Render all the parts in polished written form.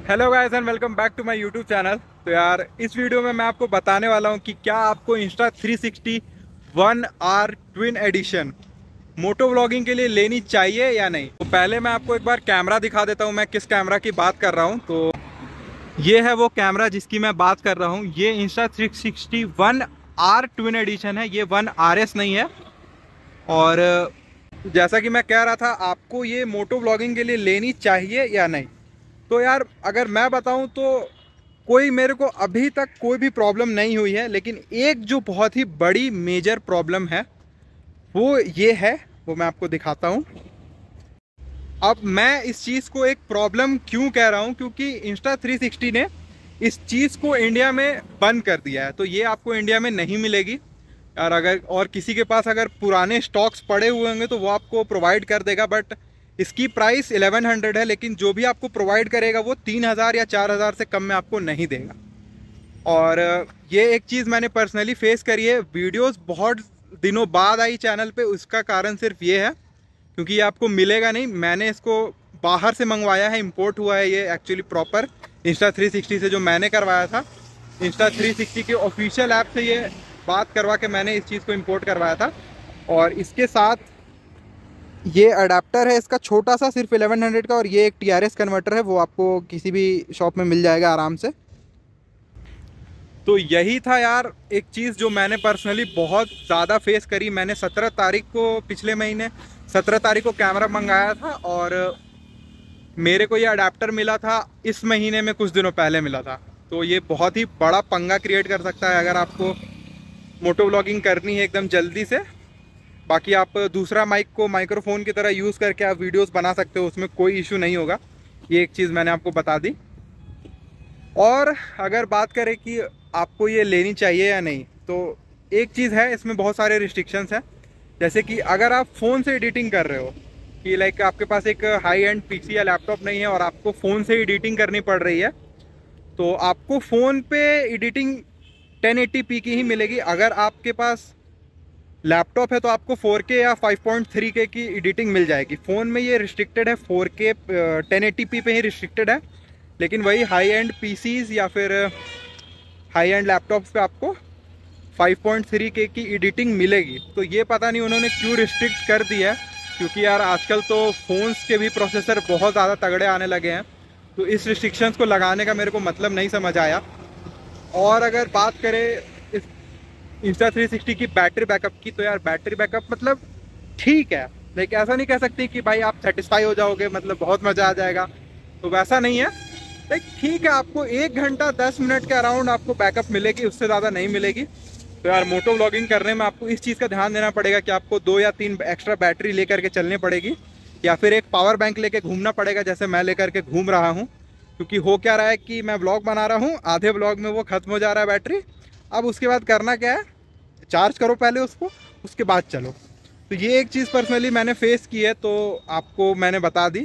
Hello guys and welcome back to my YouTube channel. तो यार इस वीडियो में मैं आपको बताने वाला हूं कि क्या आपको Insta360 1R twin addition moto vlogging के लिए लेनी चाहिए या नहीं। तो पहले मैं आपको एक बार कैमरा दिखा देता हूं, मैं किस कैमरा की बात कर रहा हूं। तो ये है वो कैमरा जिसकी मैं बात कर रहा हूं। ये Insta360 1R ट्विन एडिशन है, ये 1RS नहीं है। और जैसा कि मैं कह रहा था, आपको ये मोटो व्लॉगिंग के लिए लेनी चाहिए या नहीं। तो यार अगर मैं बताऊं तो कोई मेरे को अभी तक कोई भी प्रॉब्लम नहीं हुई है, लेकिन एक जो बहुत ही बड़ी मेजर प्रॉब्लम है वो ये है, वो मैं आपको दिखाता हूं। अब मैं इस चीज़ को एक प्रॉब्लम क्यों कह रहा हूं, क्योंकि Insta360 ने इस चीज़ को इंडिया में बंद कर दिया है। तो ये आपको इंडिया में नहीं मिलेगी यार। अगर और किसी के पास अगर पुराने स्टॉक्स पड़े हुए होंगे तो वो आपको प्रोवाइड कर देगा, बट इसकी प्राइस 1100 है, लेकिन जो भी आपको प्रोवाइड करेगा वो 3000 या 4000 से कम में आपको नहीं देगा। और ये एक चीज़ मैंने पर्सनली फेस करी है। वीडियोस बहुत दिनों बाद आई चैनल पे, उसका कारण सिर्फ ये है क्योंकि ये आपको मिलेगा नहीं। मैंने इसको बाहर से मंगवाया है, इंपोर्ट हुआ है ये एक्चुअली प्रॉपर Insta360 से जो मैंने करवाया था। Insta360 के ऑफिशियल ऐप से ये बात करवा के मैंने इस चीज़ को इंपोर्ट करवाया था। और इसके साथ ये अडेप्टर है इसका छोटा सा, सिर्फ 1100 का, और ये एक TRS कन्वर्टर है, वो आपको किसी भी शॉप में मिल जाएगा आराम से। तो यही था यार एक चीज़ जो मैंने पर्सनली बहुत ज़्यादा फेस करी। मैंने 17 तारीख को, पिछले महीने 17 तारीख को कैमरा मंगाया था और मेरे को ये अडेप्टर मिला था इस महीने में, कुछ दिनों पहले मिला था। तो ये बहुत ही बड़ा पंगा क्रिएट कर सकता है अगर आपको मोटो व्लॉगिंग करनी है एकदम जल्दी से। बाकी आप दूसरा माइक को माइक्रोफोन की तरह यूज़ करके आप वीडियोस बना सकते हो, उसमें कोई इशू नहीं होगा। ये एक चीज़ मैंने आपको बता दी। और अगर बात करें कि आपको ये लेनी चाहिए या नहीं, तो एक चीज़ है, इसमें बहुत सारे रिस्ट्रिक्शंस हैं। जैसे कि अगर आप फ़ोन से एडिटिंग कर रहे हो, कि लाइक आपके पास एक हाई एंड पीसी या लैपटॉप नहीं है और आपको फ़ोन से एडिटिंग करनी पड़ रही है, तो आपको फ़ोन पे एडिटिंग 1080p की ही मिलेगी। अगर आपके पास लैपटॉप है तो आपको 4K या 5.3K की एडिटिंग मिल जाएगी। फ़ोन में ये रिस्ट्रिक्टेड है, 4K 1080p पे ही रिस्ट्रिक्टेड है। लेकिन वही हाई एंड पीसीज या फिर हाई एंड लैपटॉप्स पे आपको 5.3K की एडिटिंग मिलेगी। तो ये पता नहीं उन्होंने क्यों रिस्ट्रिक्ट कर दिया है, क्योंकि यार आजकल तो फ़ोन्स के भी प्रोसेसर बहुत ज़्यादा तगड़े आने लगे हैं। तो इस रिस्ट्रिक्शंस को लगाने का मेरे को मतलब नहीं समझ आया। और अगर बात करें इस Insta360 की बैटरी बैकअप की, तो यार बैटरी बैकअप मतलब ठीक है, लेकिन ऐसा नहीं कह सकती कि भाई आप सेटिस्फाई हो जाओगे, मतलब बहुत मज़ा आ जाएगा, तो वैसा नहीं है। लेकिन ठीक है, आपको 1 घंटा 10 मिनट के अराउंड आपको बैकअप मिलेगी, उससे ज़्यादा नहीं मिलेगी। तो यार मोटो व्लॉगिंग करने में आपको इस चीज़ का ध्यान देना पड़ेगा कि आपको 2 या 3 एक्स्ट्रा बैटरी लेकर के चलनी पड़ेगी, या फिर एक पावर बैंक लेके घूमना पड़ेगा, जैसे मैं लेकर के घूम रहा हूँ। क्योंकि हो क्या रहा है कि मैं व्लॉग बना रहा हूँ, आधे व्लॉग में वो ख़त्म हो जा रहा है बैटरी। अब उसके बाद करना क्या है, चार्ज करो पहले उसको, उसके बाद चलो। तो ये एक चीज़ पर्सनली मैंने फेस की है, तो आपको मैंने बता दी।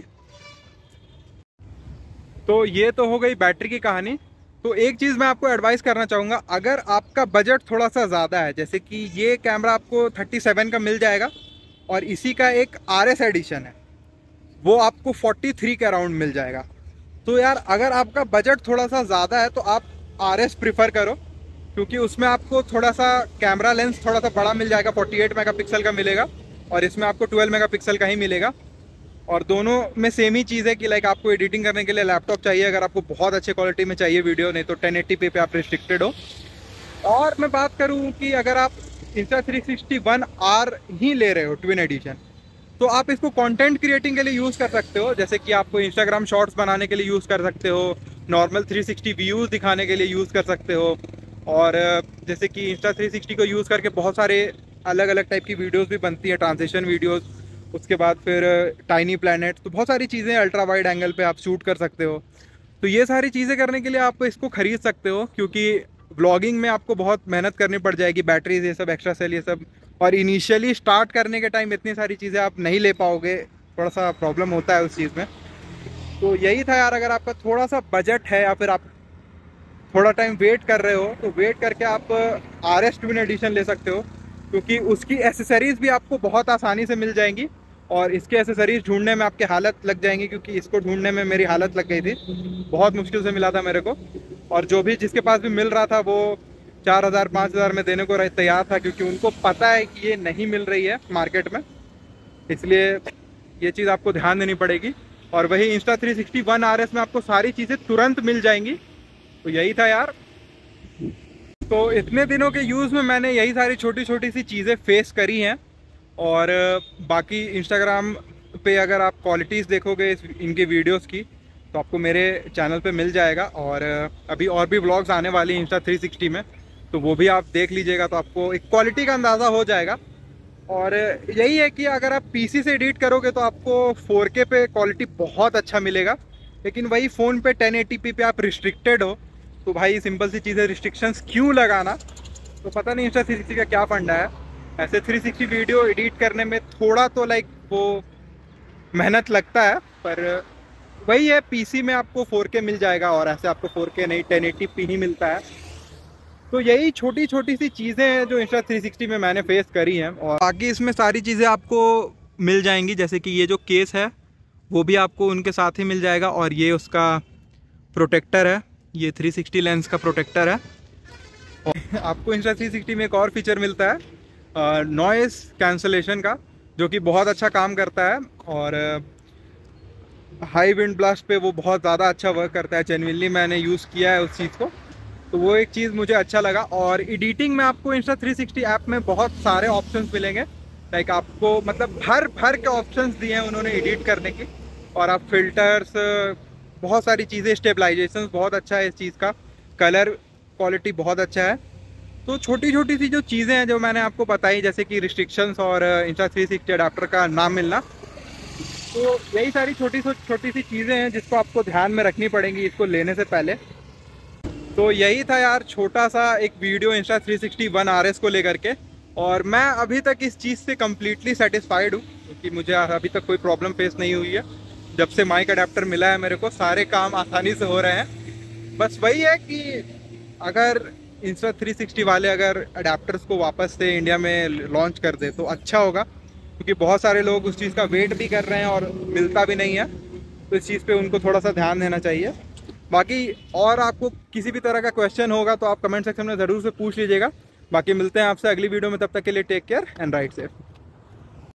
तो ये तो हो गई बैटरी की कहानी। तो एक चीज़ मैं आपको एडवाइस करना चाहूँगा, अगर आपका बजट थोड़ा सा ज़्यादा है, जैसे कि ये कैमरा आपको 37 का मिल जाएगा और इसी का एक RS एडिशन है, वो आपको 43 के अराउंड मिल जाएगा। तो यार अगर आपका बजट थोड़ा सा ज़्यादा है तो आप RS प्रिफर करो, क्योंकि उसमें आपको थोड़ा सा कैमरा लेंस थोड़ा सा बड़ा मिल जाएगा, 48 मेगापिक्सल का मिलेगा और इसमें आपको 12 मेगापिक्सल का ही मिलेगा। और दोनों में सेम ही चीज़ है कि लाइक आपको एडिटिंग करने के लिए लैपटॉप चाहिए, अगर आपको बहुत अच्छे क्वालिटी में चाहिए वीडियो, नहीं तो 1080p पे आप रिस्ट्रिक्टेड हो। और मैं बात करूँ कि अगर आप Insta360 1R ही ले रहे हो ट्विन एडिशन, तो आप इसको कंटेंट क्रिएटिंग के लिए यूज़ कर सकते हो। जैसे कि आपको इंस्टाग्राम शॉर्ट्स बनाने के लिए यूज़ कर सकते हो, नॉर्मल 360 व्यूज़ दिखाने के लिए यूज़ कर सकते हो। और जैसे कि Insta360 को यूज़ करके बहुत सारे अलग अलग टाइप की वीडियोस भी बनती हैं, ट्रांजिशन वीडियोस, उसके बाद फिर टाइनी प्लैनेट, तो बहुत सारी चीज़ें अल्ट्रा वाइड एंगल पे आप शूट कर सकते हो। तो ये सारी चीज़ें करने के लिए आप इसको ख़रीद सकते हो, क्योंकि व्लॉगिंग में आपको बहुत मेहनत करनी पड़ जाएगी, बैटरीज ये सब, एक्स्ट्रा सेल ये सब, और इनिशियली स्टार्ट करने के टाइम इतनी सारी चीज़ें आप नहीं ले पाओगे, थोड़ा सा प्रॉब्लम होता है उस चीज़ में। तो यही था यार, अगर आपका थोड़ा सा बजट है या फिर आप थोड़ा टाइम वेट कर रहे हो, तो वेट करके आप RS ट्विन एडिशन ले सकते हो, क्योंकि उसकी एसेसरीज़ भी आपको बहुत आसानी से मिल जाएंगी और इसके एसेसरीज ढूंढने में आपकी हालत लग जाएंगी, क्योंकि इसको ढूंढने में मेरी हालत लग गई थी, बहुत मुश्किल से मिला था मेरे को। और जो भी जिसके पास भी मिल रहा था वो 4,000 5,000 में देने को तैयार था, क्योंकि उनको पता है कि ये नहीं मिल रही है मार्केट में। इसलिए ये चीज़ आपको ध्यान देनी पड़ेगी। और वही Insta360 One RS में आपको सारी चीज़ें तुरंत मिल जाएंगी। तो यही था यार। तो इतने दिनों के यूज़ में मैंने यही सारी छोटी छोटी सी चीज़ें फेस करी हैं। और बाकी इंस्टाग्राम पे अगर आप क्वालिटीज़ देखोगे इनके वीडियोस की, तो आपको मेरे चैनल पे मिल जाएगा। और अभी और भी व्लॉग्स आने वाली हैं Insta360 में, तो वो भी आप देख लीजिएगा, तो आपको एक क्वालिटी का अंदाज़ा हो जाएगा। और यही है कि अगर आप पीसी से एडिट करोगे तो आपको 4K पे क्वालिटी बहुत अच्छा मिलेगा, लेकिन वही फ़ोन पे 1080p पे आप रिस्ट्रिक्टेड हो, तो भाई सिंपल सी चीज़ है, रिस्ट्रिक्शंस क्यों लगाना। तो पता नहीं Insta360 का क्या फंडा है। ऐसे 360 वीडियो एडिट करने में थोड़ा तो लाइक वो मेहनत लगता है, पर वही है, पीसी में आपको 4K मिल जाएगा और ऐसे आपको 4K नहीं 1080p ही मिलता है। तो यही छोटी छोटी सी चीज़ें हैं जो Insta360 में मैंने फेस करी हैं। और बाकी इसमें सारी चीज़ें आपको मिल जाएंगी, जैसे कि ये जो केस है वो भी आपको उनके साथ ही मिल जाएगा। और ये उसका प्रोटेक्टर है, ये 360 लेंस का प्रोटेक्टर है। और आपको Insta360 में एक और फीचर मिलता है नॉइस कैंसलेशन का, जो कि बहुत अच्छा काम करता है। और हाई विंड ब्लास्ट पे वो बहुत ज़्यादा अच्छा वर्क करता है। जेन्युइनली मैंने यूज़ किया है उस चीज़ को, तो वो एक चीज़ मुझे अच्छा लगा। और एडिटिंग में आपको Insta360 ऐप में बहुत सारे ऑप्शंस मिलेंगे। लाइक आपको मतलब भर भर के ऑप्शंस दिए हैं उन्होंने एडिट करने की। और आप फिल्टर्स, बहुत सारी चीज़ें, स्टेबलाइजेशन बहुत अच्छा है इस चीज़ का, कलर क्वालिटी बहुत अच्छा है। तो छोटी छोटी सी जो चीज़ें हैं जो मैंने आपको बताई, जैसे कि रिस्ट्रिक्शंस और Insta360 अडाप्टर का नाम मिलना, तो यही सारी छोटी सी चीज़ें हैं जिसको आपको ध्यान में रखनी पड़ेंगी इसको लेने से पहले। तो यही था यार, छोटा सा एक वीडियो Insta360 One RS को लेकर के। और मैं अभी तक इस चीज़ से कम्प्लीटली सेटिस्फाइड हूँ, क्योंकि मुझे अभी तक कोई प्रॉब्लम फेस नहीं हुई है। जब से माइक अडेप्टर मिला है मेरे को, सारे काम आसानी से हो रहे हैं। बस वही है कि अगर Insta360 वाले अगर अडेप्टर्स को वापस से इंडिया में लॉन्च कर दे तो अच्छा होगा, क्योंकि बहुत सारे लोग उस चीज़ का वेट भी कर रहे हैं और मिलता भी नहीं है। तो इस चीज़ पे उनको थोड़ा सा ध्यान देना चाहिए। बाकी और आपको किसी भी तरह का क्वेश्चन होगा तो आप कमेंट सेक्शन में ज़रूर से पूछ लीजिएगा। बाकी मिलते हैं आपसे अगली वीडियो में, तब तक के लिए take care and ride safe.